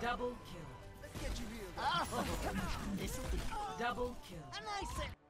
Double kill. Let's get you healed. Oh, this'll be Double kill. A nice